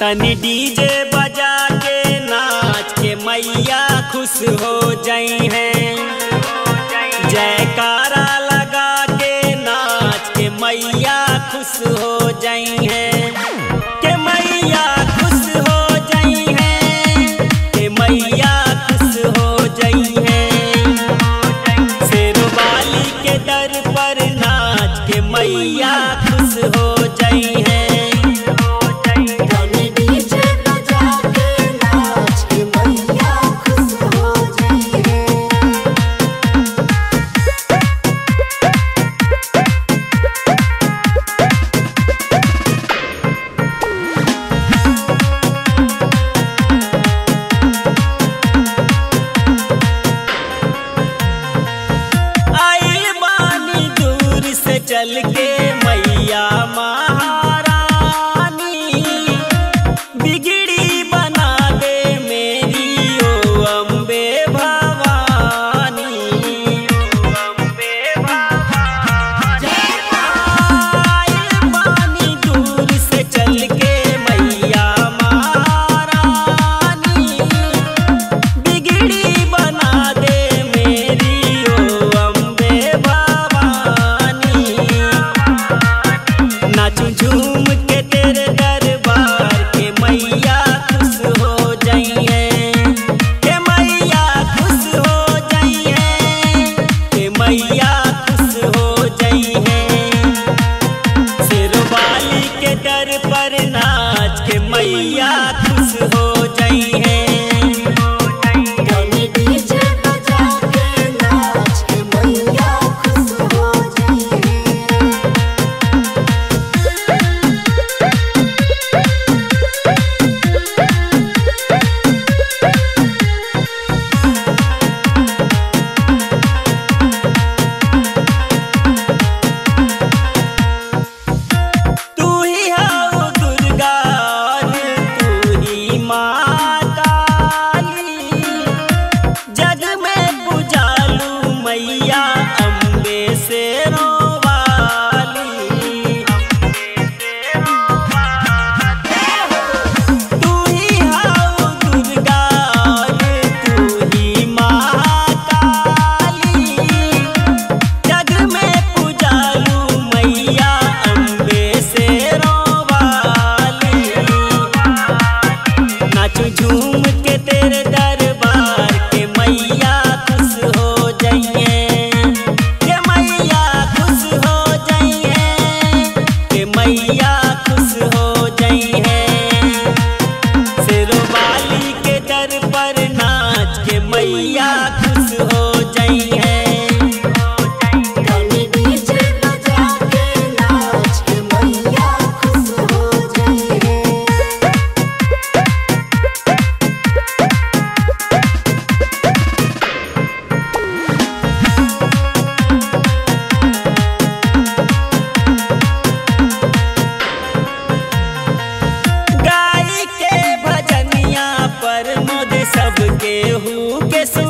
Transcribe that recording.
तनी डीजे बजा के नाच के मैया खुश हो जाई हैं। जयकारा लगा के नाच के मैया खुश हो जाई हैं। के मैया खुश हो जाई हैं। के मैया खुश हो जाई हैं। शेरवाली के दर पर नाच के मैया खुश हो जाई हैं। चल के मैया महारानी बिगड़ी बना दे मेरी ओ अम्बे भवानी। पानी दूर से चल के मैया महारानी बिगड़ी बना दे मेरी ओ अम्बे भवानी। नाचू झूम के तेरे दरबार के मैया खुश हो जाई हैं। के मैया खुश हो जाई हैं। के मैया खुश हो जाई हैं। शेरवाली के दर पर नाच के मैया खुश हो जाई हैं। मैया अम्बे शेरों वाली तू ही हाउ दुर्गा तू ही माँ काली। जग में पूजालू मैया अम्बे शेरों वाली। नाचू झूम के तेरे दरबार के मैया खुश हो जाई हैं। के मैया खुश हो जाई हैं। के मैया खुश हो जाई हैं। शेरवाली के दर पर नाच के मैया खुश हो जाई हैं। सबके हूँ के